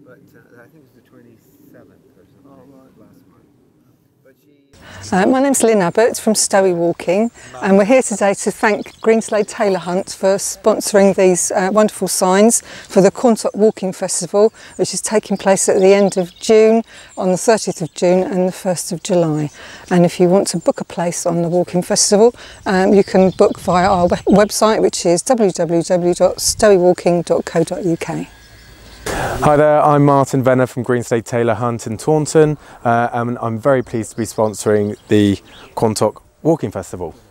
but I think it was the 27th or something last month. But my name's Lynn Abbott from Stowe Walking, and we're here today to thank Greenslade Taylor Hunt for sponsoring these wonderful signs for the Quantock Walking Festival, which is taking place at the end of June, on the 30th of June and the 1st of July. And if you want to book a place on the Walking Festival, you can book via our website, which is www.stowewalking.co.uk. Hi there, I'm Martin Venner from Greenslade Taylor Hunt in Taunton, and I'm very pleased to be sponsoring the Quantock Walking Festival.